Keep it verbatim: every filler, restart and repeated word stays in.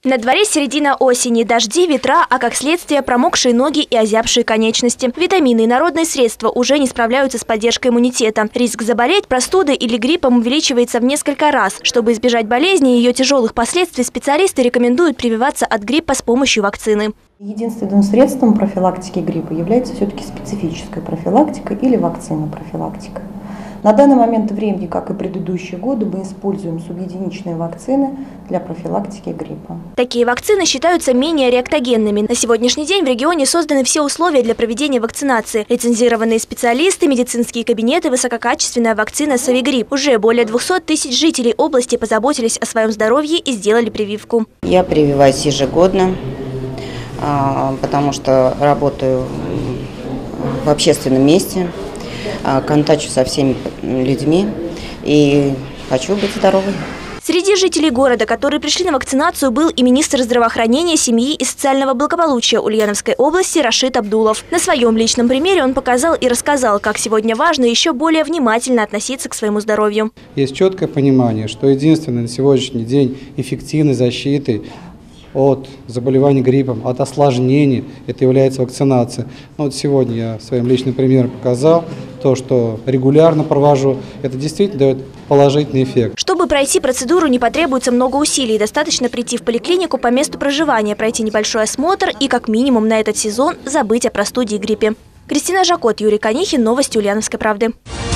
На дворе середина осени, дожди, ветра, а как следствие промокшие ноги и озябшие конечности. Витамины и народные средства уже не справляются с поддержкой иммунитета. Риск заболеть простудой или гриппом увеличивается в несколько раз. Чтобы избежать болезни и ее тяжелых последствий, специалисты рекомендуют прививаться от гриппа с помощью вакцины. Единственным средством профилактики гриппа является все-таки специфическая профилактика или вакцина-профилактика. На данный момент времени, как и предыдущие годы, мы используем субъединичные вакцины для профилактики гриппа. Такие вакцины считаются менее реактогенными. На сегодняшний день в регионе созданы все условия для проведения вакцинации. Лицензированные специалисты, медицинские кабинеты, высококачественная вакцина Совигрипп. Уже более двухсот тысяч жителей области позаботились о своем здоровье и сделали прививку. Я прививаюсь ежегодно, потому что работаю в общественном месте, контактирую со всеми людьми и хочу быть здоровой. Среди жителей города, которые пришли на вакцинацию, был и министр здравоохранения, семьи и социального благополучия Ульяновской области Рашид Абдулов. На своем личном примере он показал и рассказал, как сегодня важно еще более внимательно относиться к своему здоровью. Есть четкое понимание, что единственной на сегодняшний день эффективной защитой от заболеваний гриппом, от осложнений, это является вакцинация. Но вот сегодня я своим личным примером показал то, что регулярно провожу. Это действительно дает положительный эффект. Чтобы пройти процедуру, не потребуется много усилий. Достаточно прийти в поликлинику по месту проживания, пройти небольшой осмотр и, как минимум, на этот сезон забыть о простуде и гриппе. Кристина Жакот, Юрий Конихин. Новости Ульяновской правды.